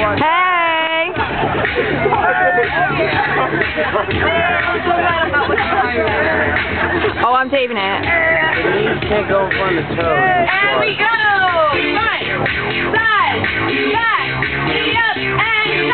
Hey! Oh, I'm taping it. You can't go in front of the toes. And we go! Front, side, back, up, and